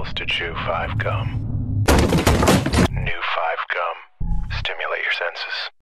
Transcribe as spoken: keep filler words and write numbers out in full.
pills to chew five gum. New five gum. Stimulate your senses.